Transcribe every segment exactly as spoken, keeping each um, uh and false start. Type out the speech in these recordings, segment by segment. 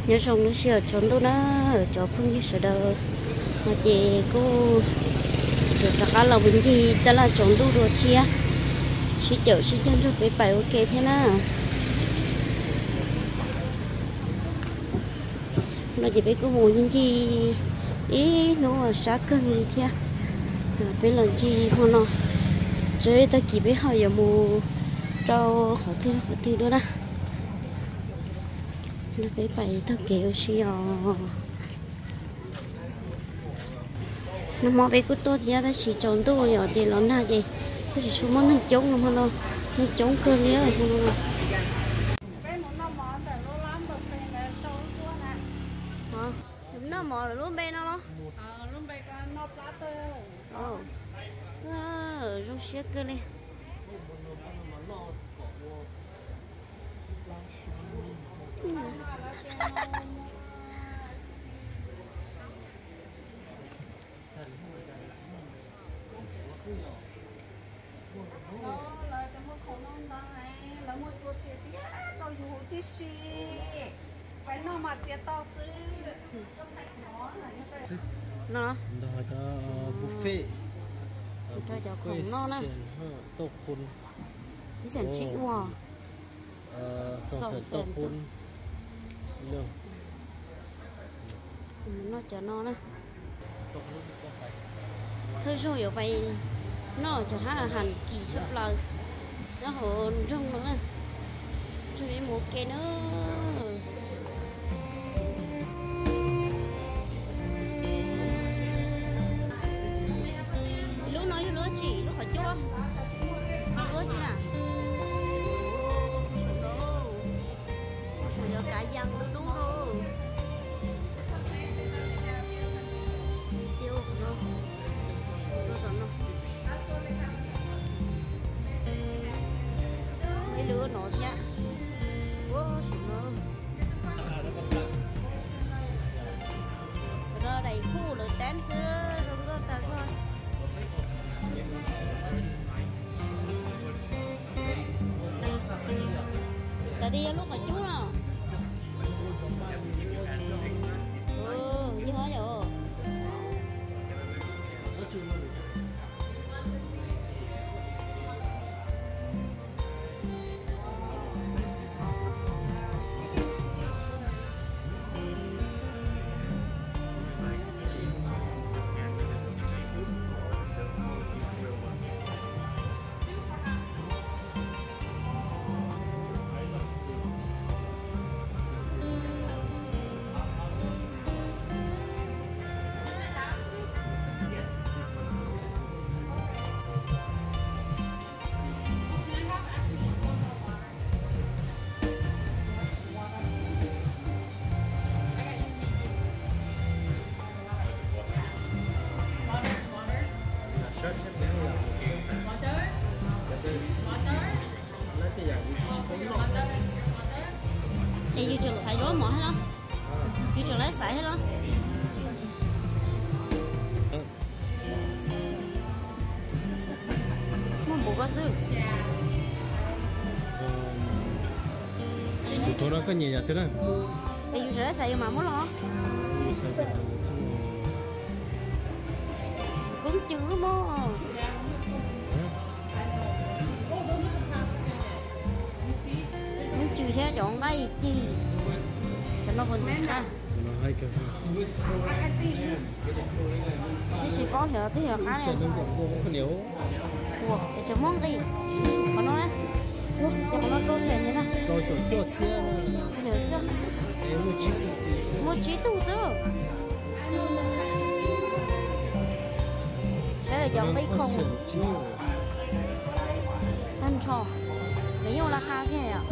nhớ xong nó sẽ trốn đâu nó ở chỗ phương như sợ đâu mà chị cô được cả là bình thì ta là trốn đâu rồi thì á sĩ chợ sĩ chân rồi phải bài ok thế nào nó chỉ biết có mùi những gì ý nó là sát cân gì thế bây lần chi thôi nó rồi ta chỉ biết hỏi giờ mù trâu họ thư họ thư đó nè nó phải phải thật kiểu xí nó mò bé của tôi thì ta chỉ trốn tôi rồi thì lớn nào gì có chỉ số món nó chống không hơn đâu nó chống cơn nhớ rồi không đâu hả nó mò rồi luôn bên nó ờ luôn bây giờ nó plá tôi ờ ờ rong xía cơ đi phải nó mà chia to xứ nó đó là buffet cho cháu khổng nó nè tô khôn cái sản chị wow sòng sợi tô khôn luôn nó cho nó nè thôi rồi ở vậy nó cho hát hành kỳ sắp lời nó hồn rung nữa nè rồi một cái nữa lúc nói lúa chỉ lúc phải chua lúa chứ nào giờ cả dân nó đúng rồi tiêu rồi rồi rồi mấy lúa nổi nhá wow rồi đầy khu rồi tán sữa rồi có ta thôi ta đi lúc mà chú nào ừ như thế rồi em như trường xài rối mỏ hết đó như trường lấy xài hết đó mua bộ có sư tôi nói cái gì vậy thế này em như trường lấy xài mà muốn lo cũng chữ mô trừ xe chọn đây chi cho nó còn gì ha nó hay cái chỉ chỉ có hiểu thế hiểu khá này nhiều ủa để cho món đi còn nó đấy ủa cho nó trôi xe như này tôi tôi cho xe hiểu chưa một chí tu sữa sẽ là dòng bay không tan trò lấy nhiều là khá thế à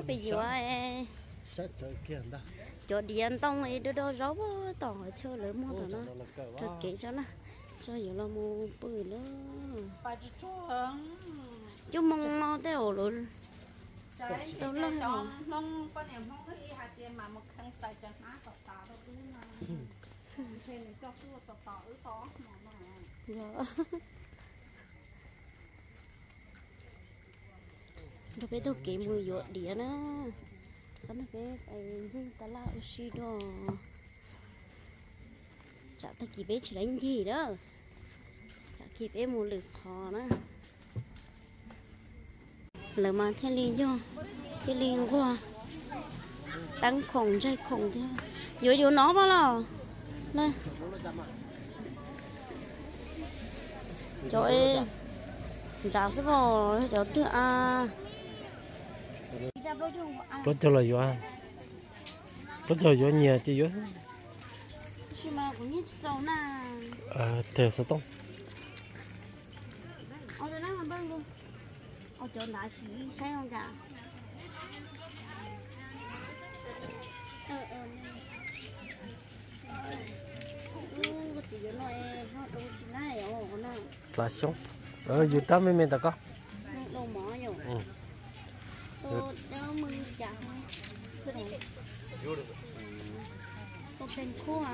cái bây giờ ấy sát trời kia đó cho điện tông ấy đôi đôi rau tỏ chơi lớn mua tao nó cho kỹ cho nó cho giờ là mua bự nữa bà chỉ cho chứ mong nó đều luôn trái đâu là chọn mong con em mong cái hạt tiền mà một khăn xài cho má tọt tọt đâu cứ mà thế này cho cứ tọt tọt ứ tó mà dạ đâu biết đâu kỹ mùi dọa đĩa nữa đó là cái cái hương ta la xí đó chả ta kịp biết chỉ đánh gì đó chả kịp biết một lực khó nữa lỡ mà thiên liên vô thiên liên qua tăng khổng dây khổng thế vô vô nó bao lâu này cho em trả sẽ vào cho tự à rất cho là vô rất cho vô nhiều chứ vô mà cũng như dầu nè à theo sao tông ở chỗ nào mà bưng luôn ở chỗ nào xí xem không cả ờ ờ ừ cái gì đó này họ đâu chỉ này ở nó là sống ở dưới trăm mấy mét ta có đâu mỏ nhiều ừ tôi cho mừng chả cái này tôiเป็นคู่อ่ะ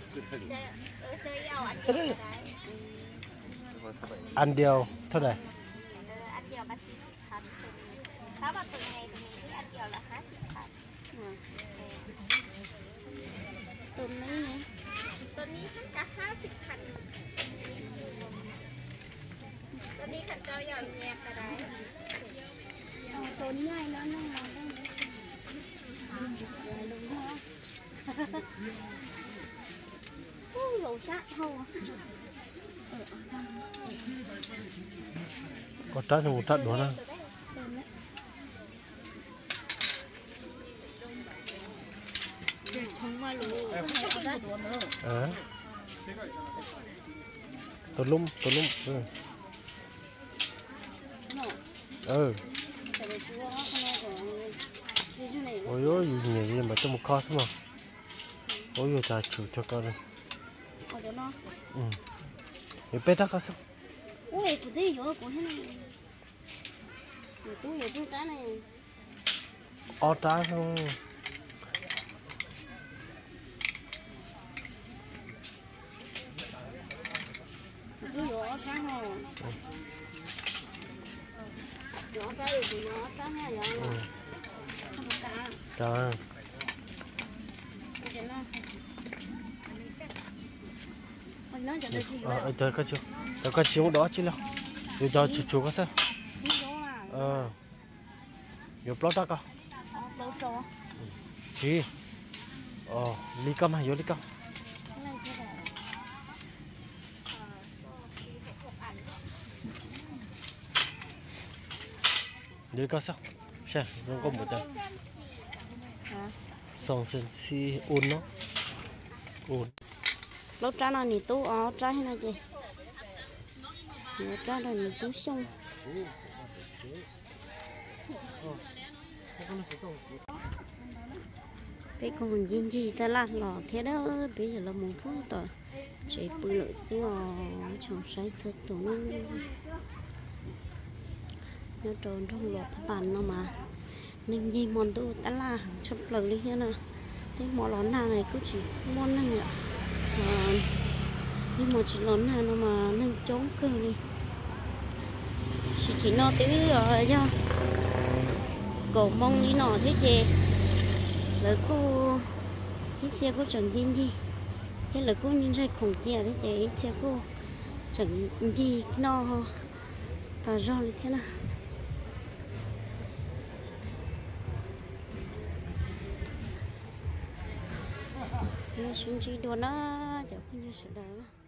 ăn điều thôi này ăn điều ba mươiพันถ้าว่าตัวไงตัวนี้ที่อันเดียวละห้าสิบพันตัวนี้ไงตัวนี้มันก็ห้าสิบพันตัวนี้ขันเจ้าหย่อนแยกก็ได้ตัวนี้ง่ายแล้วนั่งมองได้ไหมลุงฮะโอ้โหsát không có trái xong một trận đó nè à tôi lum tôi lum ừ ừ ôi ôi nhiều gì mà trong một kho xong rồi ôi ôi trời chủ cho con này ừ cái bé đó có sao ôi cái gì vậy của thế này tôi giờ tôi trái này ó trái xong tôi giờ ó trái rồi nhỏ trái thì nhỏ trái nha vậy không có cá trời ờ trời có chưa trời có chiếu đó chứ đâu rồi cho chú chú có sao ờ vô plot đó co chị ờ ly cam hay vô ly cam ly cam sao xem nó có một chân song sen si ôn nó ôn lúc trái này tú ó trái hay là gì lúc trái này tú xong cái con gì gì ta là lò thế đó bây giờ là một phút rồi chỉ bự lợi xí ở trong trái sữa tổ nó nhớ tròn trong lọt bàn nó mà nên gì món tu ta là chập lời đi thế nào thế món lón nào này cứ chỉ món này ạ nhưng mà chỉ lón nào nó mà nâng chống cơ đi chỉ chỉ nó tí rồi cho cổ mông đi nọ thế chị lỡ cô cái xe cô chẳng đi gì thế là cô nhìn ra khủng kia thế chị xe cô chẳng gì nó và do như thế nào nó xuống chỉ đùa nó chẳng có như sự đó